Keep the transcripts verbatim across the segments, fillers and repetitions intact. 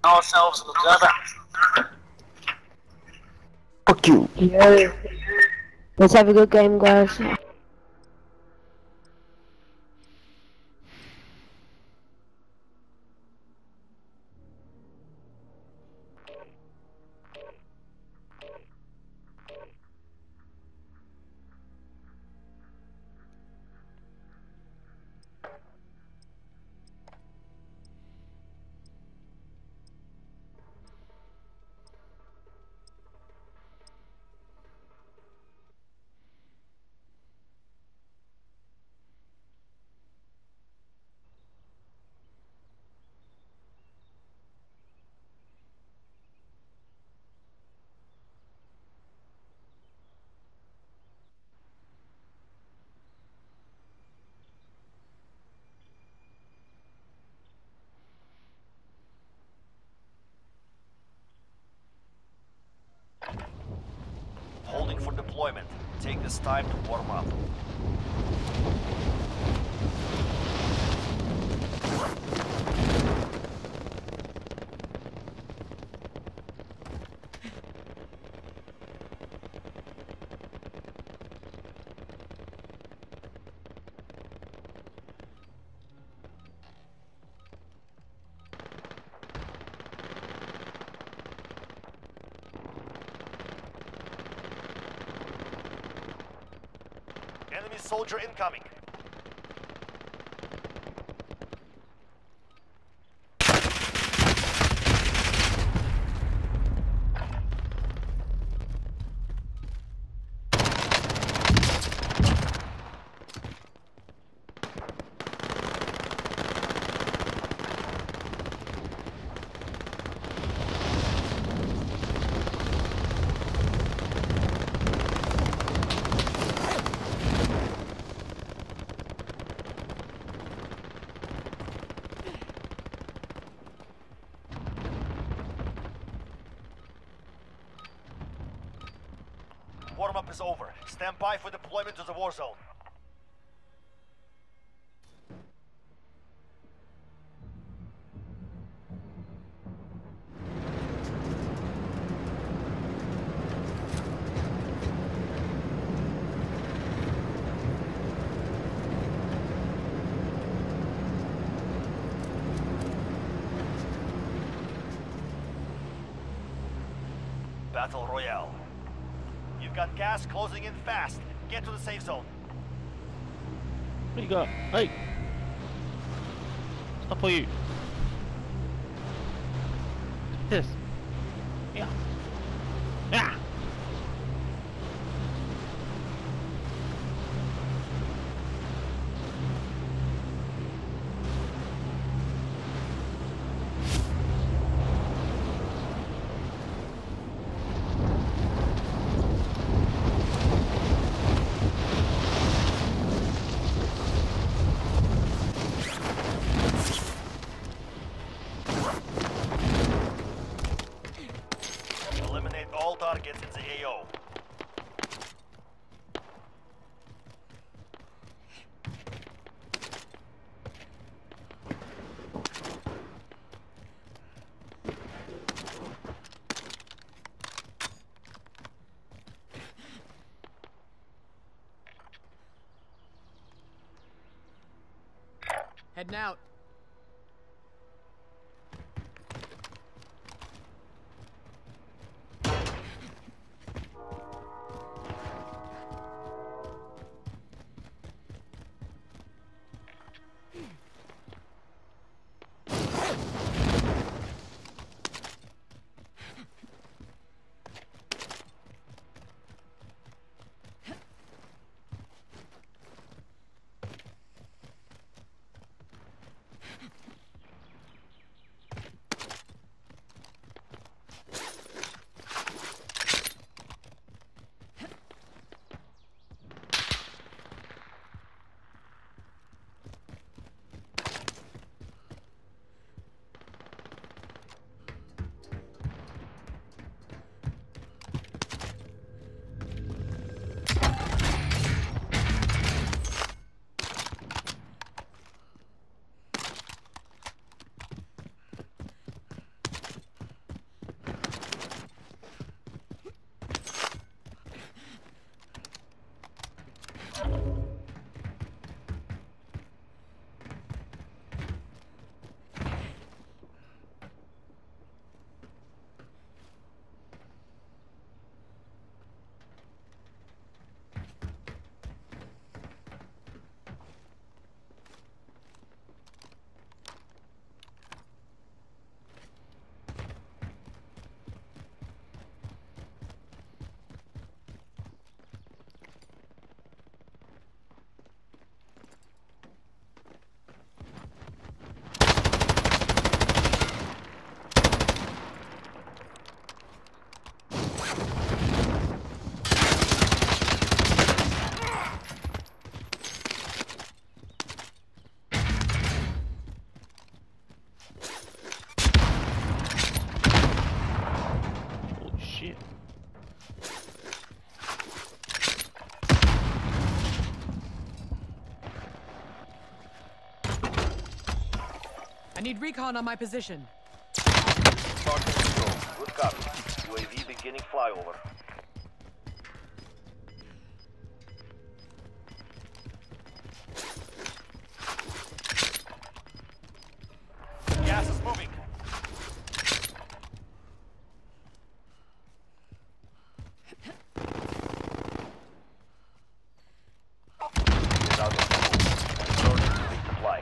ourselves in the desert. Fuck you. Yo. Let's have a good game, guys. Holding for deployment. Take this time to warm up. Enemy soldier incoming. Warm-up is over. Stand by for deployment to the war zone. Battle Royale. You've got gas closing in fast. Get to the safe zone. What you got? Hey! Stop for you. This. Yeah. Yeah. Eliminate all targets in the A O. Heading out. need recon on my position. Target control. Good copy. U A V beginning flyover. Gas is moving. Is out of fuel. Returning to resupply.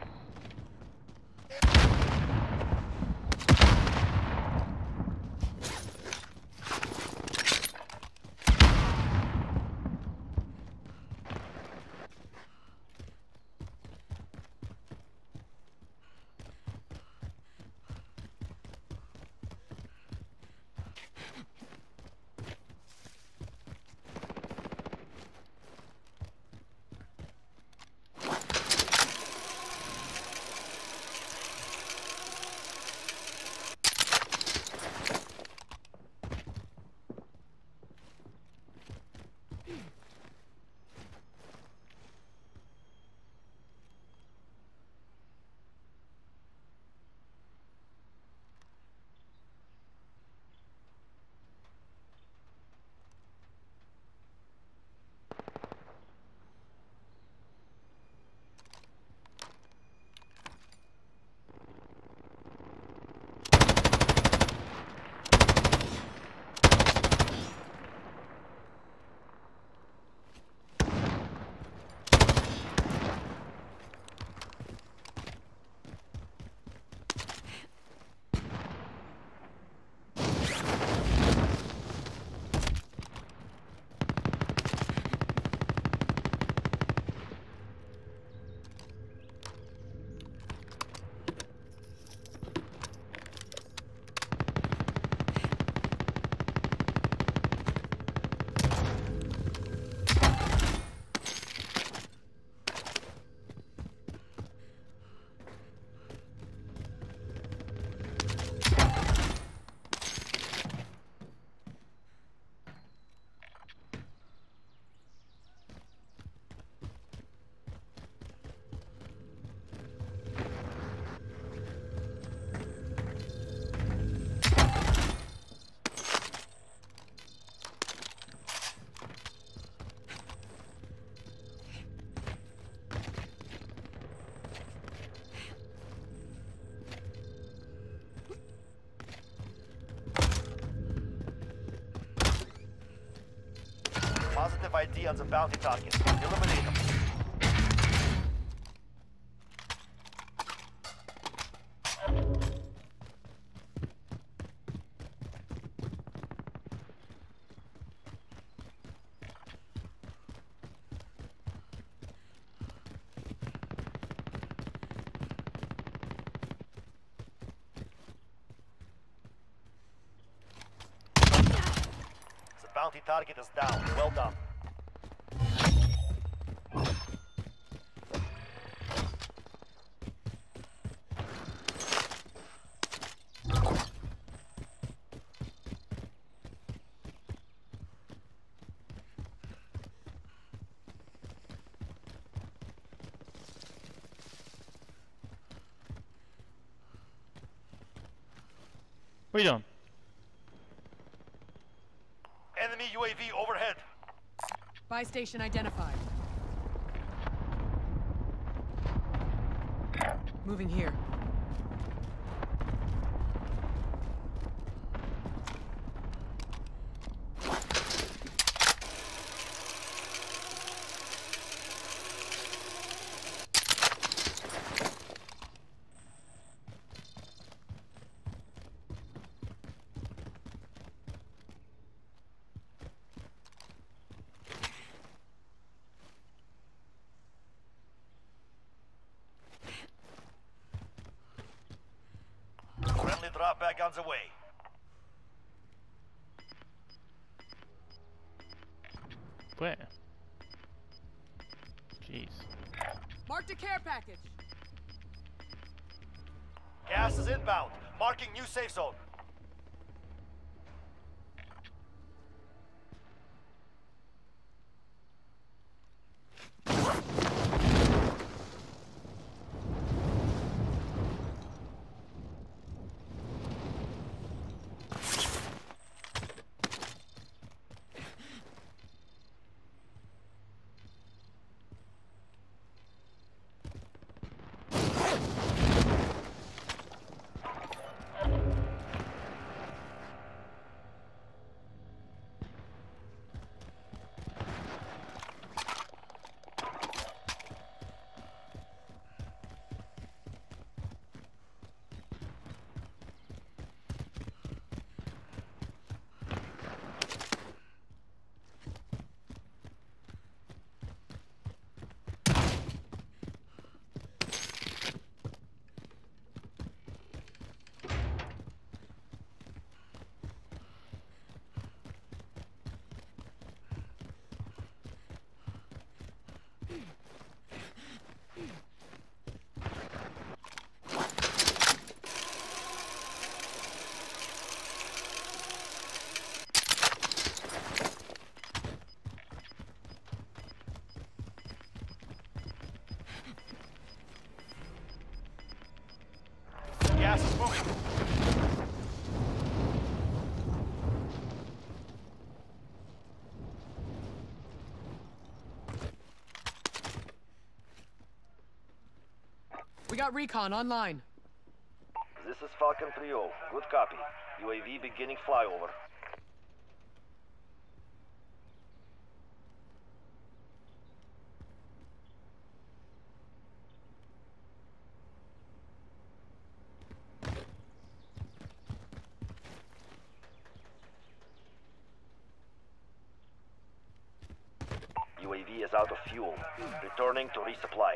Positive I D on the bounty target. Eliminate them. The bounty target is down. Well done. What are you doing? Enemy U A V overhead. Buy station identified. Moving here. Friendly drop back on the way. Where? Jeez. Marked a care package. Gas is inbound. Marking new safe zone. Gas is moving. We got recon online. This is Falcon three oh. Good copy. U A V beginning flyover. U A V is out of fuel. Returning to resupply.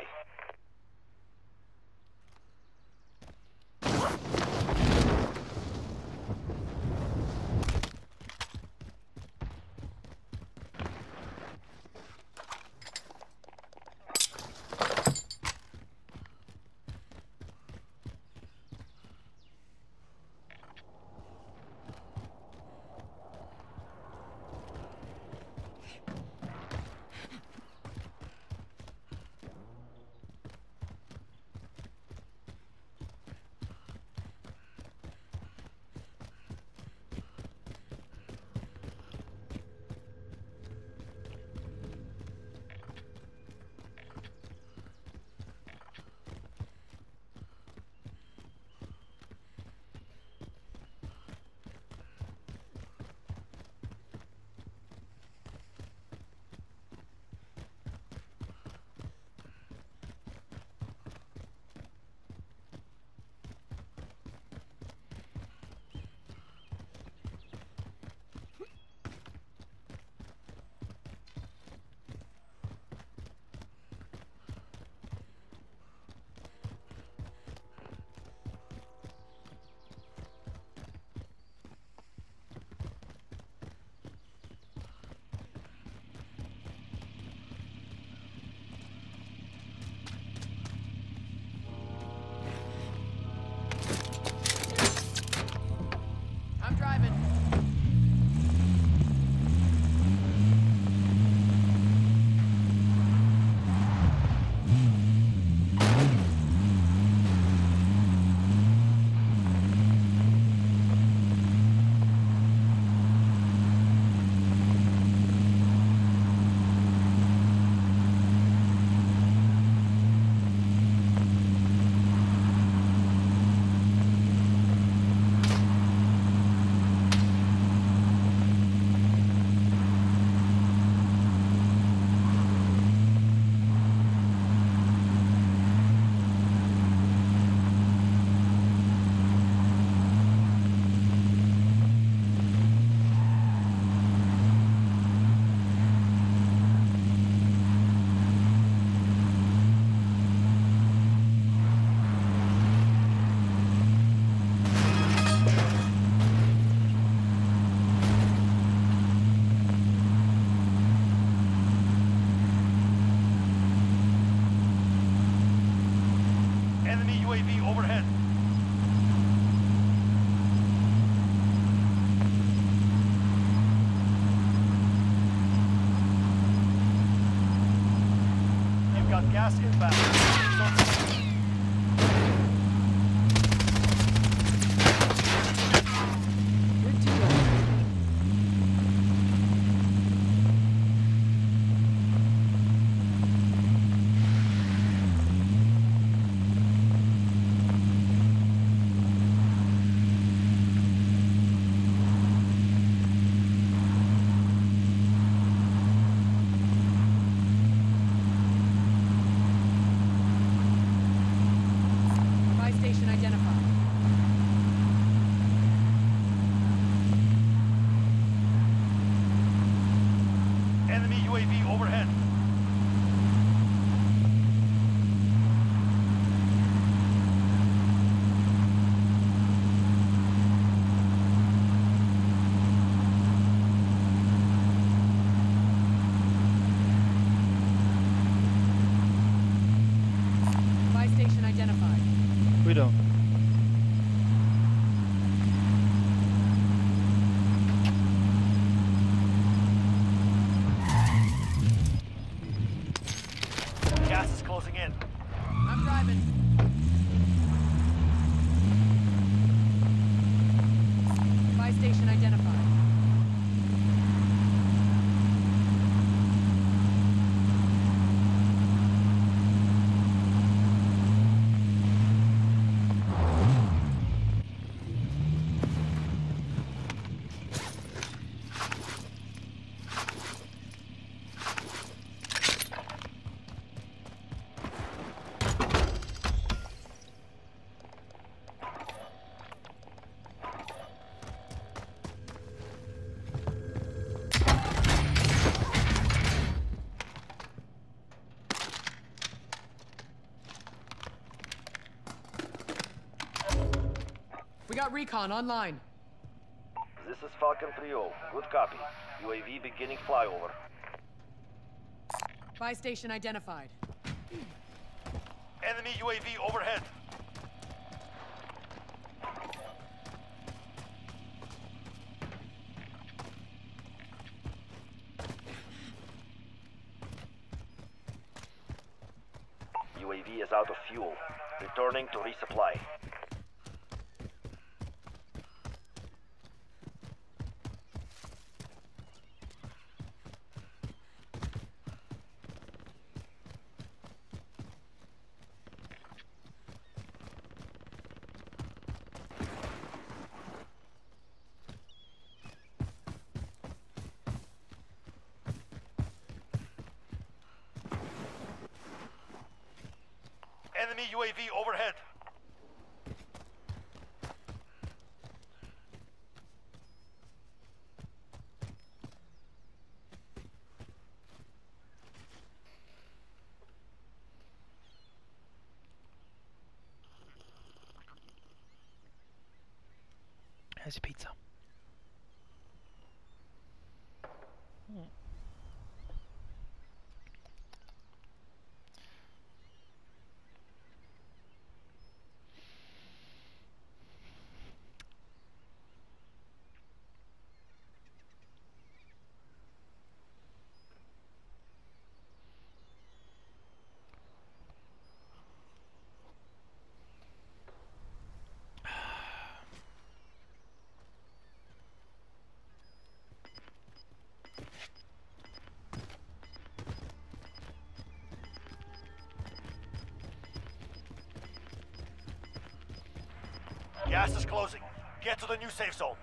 I'm driving. Enemy U A V overhead. You've got gas inbound. Good deal. Buy station identified. Enemy U A V overhead. Buy station identified. We don't. Gas is closing in. I'm driving. got recon online. This is Falcon three oh. Good copy. U A V beginning flyover. Buy station identified. Enemy U A V overhead. U A V is out of fuel. Returning to resupply. Enemy U A V overhead. Here's your pizza. Hmm. Gas is closing. Get to the new safe zone.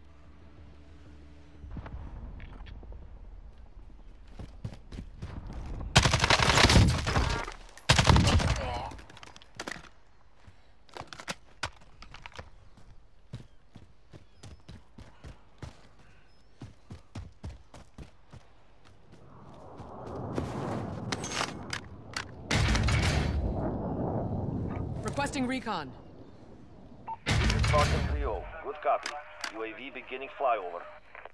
Requesting recon. Falcon three oh. Good copy. U A V beginning flyover.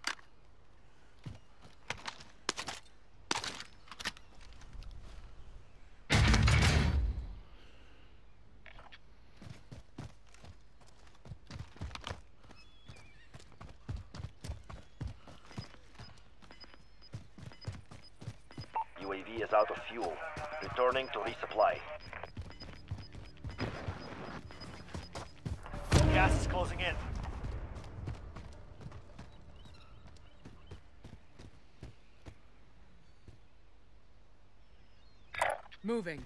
U A V is out of fuel. Returning to resupply. Gas is closing in. Moving.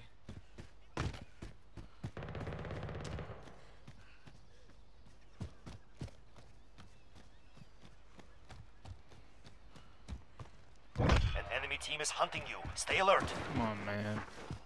An enemy team is hunting you. Stay alert. Come on, man.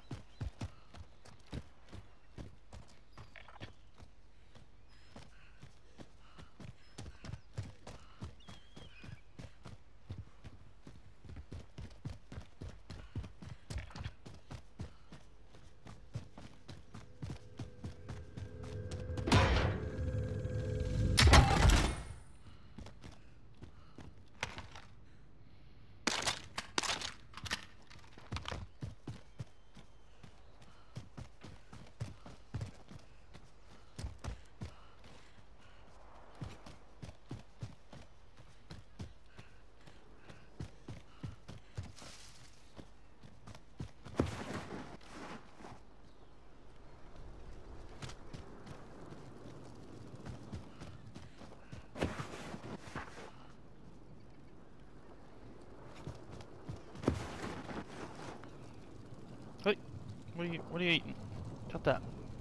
Hey, what are you? What are you eating? Cut that.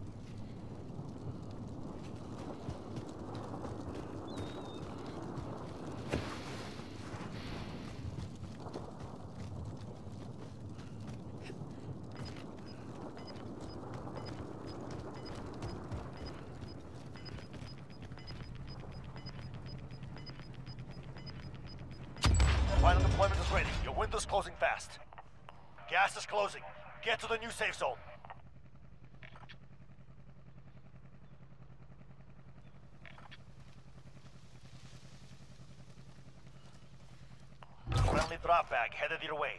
Final deployment is ready. Your window's closing fast. Gas is closing. Get to the new safe zone. drop bag headed your way.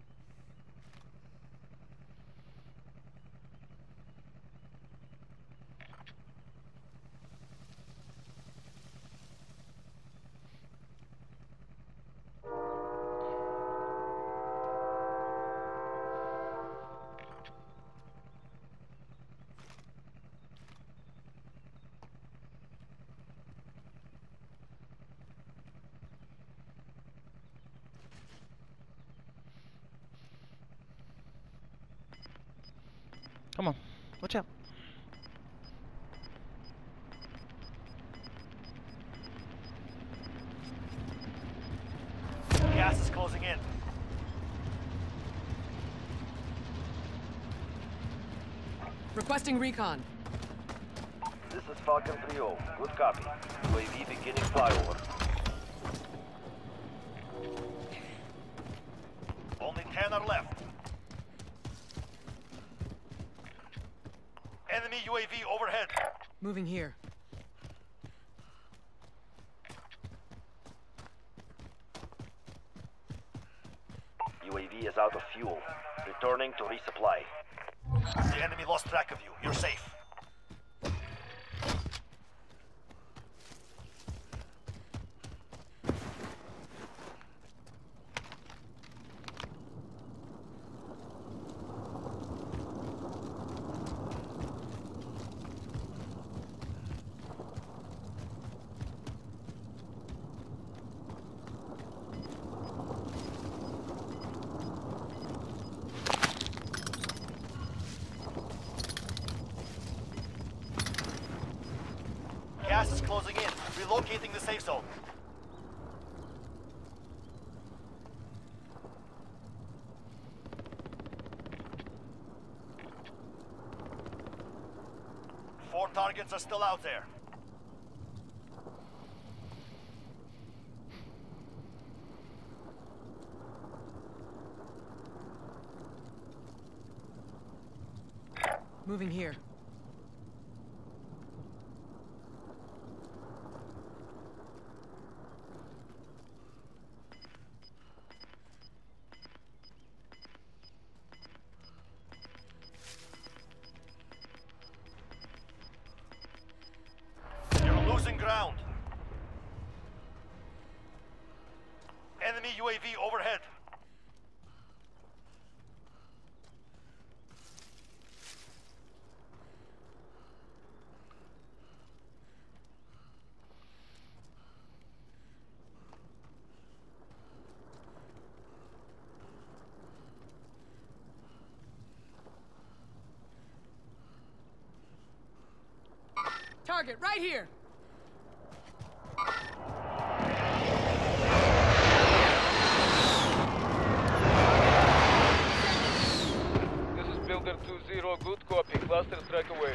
Come on, watch out. Gas is closing in. Requesting recon. This is Falcon three oh. Good copy. U A V beginning flyover. Only ten are left. Enemy U A V overhead. Moving here. U A V is out of fuel. Returning to resupply. The enemy lost track of you. You're safe. Gas is closing in. Relocating the safe zone. Four targets are still out there. Moving here. You're losing ground. Enemy U A V overhead. Target right here. This is Builder two zero. Good copy. Cluster strike away.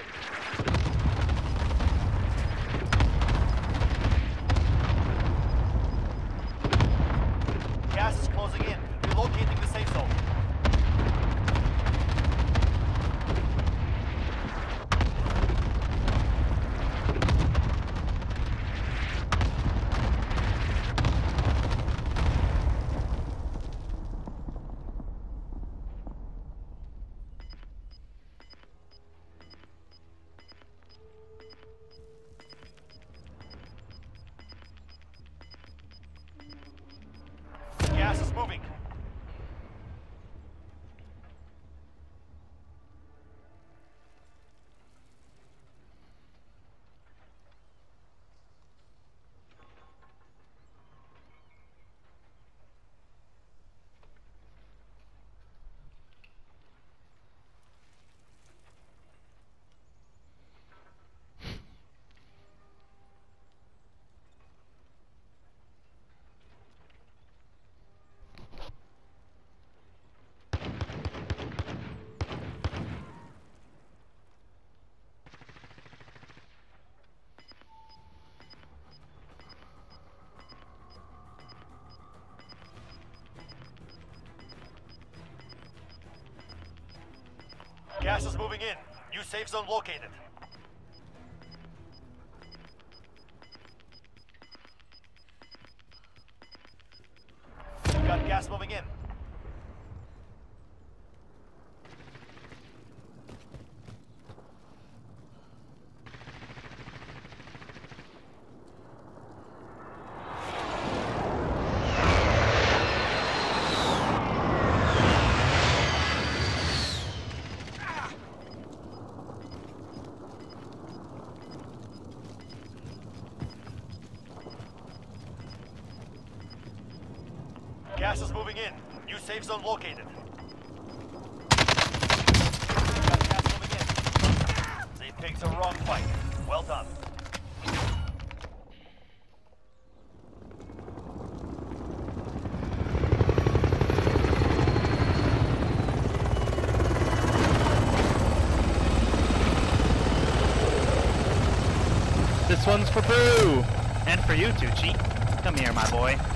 Gas is closing in. Relocating the safe zone. Gas is moving. Gas is moving in. New safe zone located. We've got gas moving in. Gas is moving in. New safe zone located. Got gas moving in. They picked the wrong fight. Well done. This one's for Brew! And for you too, Cheat. Come here, my boy.